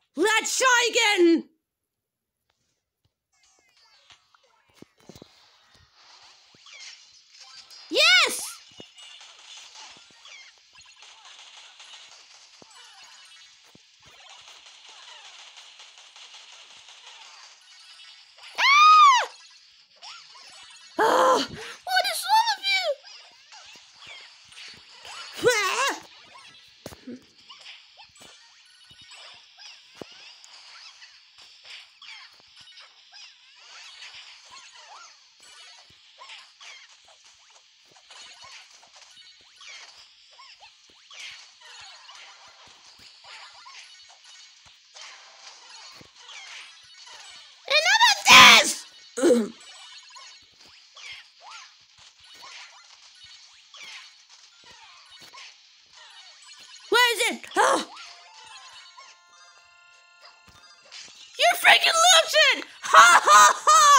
Let's try again! Yes! Ah! What is wrong with you? Enough of this! Where is it? Oh. You freaking lost it! Ha ha ha!